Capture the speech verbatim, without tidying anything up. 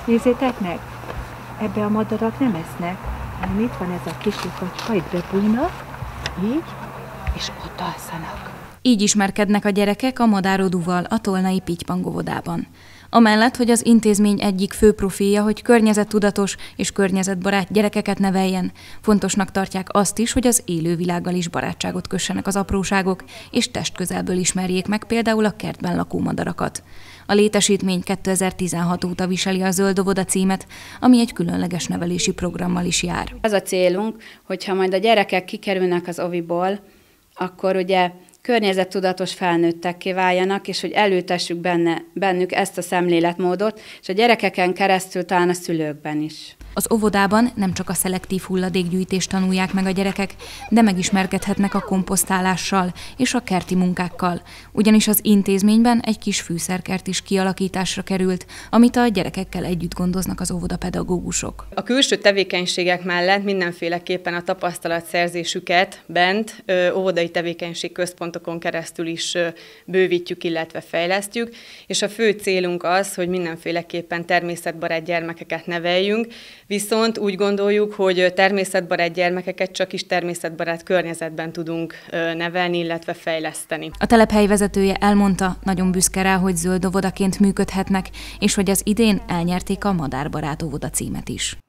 Nézzétek meg, ebbe a madarak nem esznek, hanem itt van ez a kis lyukat, ha itt bebújnak, így, és ott alszanak. Így ismerkednek a gyerekek a madárodúval a Tolnai Pittypang óvodában. Amellett, hogy az intézmény egyik fő profilja, hogy környezettudatos és környezetbarát gyerekeket neveljen, fontosnak tartják azt is, hogy az élővilággal is barátságot kössenek az apróságok, és testközelből ismerjék meg például a kertben lakó madarakat. A létesítmény kétezer-tizenhat óta viseli a Zöld óvoda címet, ami egy különleges nevelési programmal is jár. Az a célunk, hogyha majd a gyerekek kikerülnek az oviból, akkor ugye környezettudatos felnőttekké váljanak, és hogy előtessük benne, bennük ezt a szemléletmódot, és a gyerekeken keresztül talán a szülőkben is. Az óvodában nem csak a szelektív hulladékgyűjtést tanulják meg a gyerekek, de megismerkedhetnek a komposztálással és a kerti munkákkal, ugyanis az intézményben egy kis fűszerkert is kialakításra került, amit a gyerekekkel együtt gondoznak az óvodapedagógusok. A külső tevékenységek mellett mindenféleképpen a tapasztalatszerzésüket bent ö, óvodai tevékenységközpontokon keresztül is ö, bővítjük, illetve fejlesztjük, és a fő célunk az, hogy mindenféleképpen természetbarát gyermekeket neveljünk, viszont úgy gondoljuk, hogy természetbarát gyermekeket csak is természetbarát környezetben tudunk nevelni, illetve fejleszteni. A telephely vezetője elmondta, nagyon büszke rá, hogy zöld óvodaként működhetnek, és hogy az idén elnyerték a Madárbarát óvoda címet is.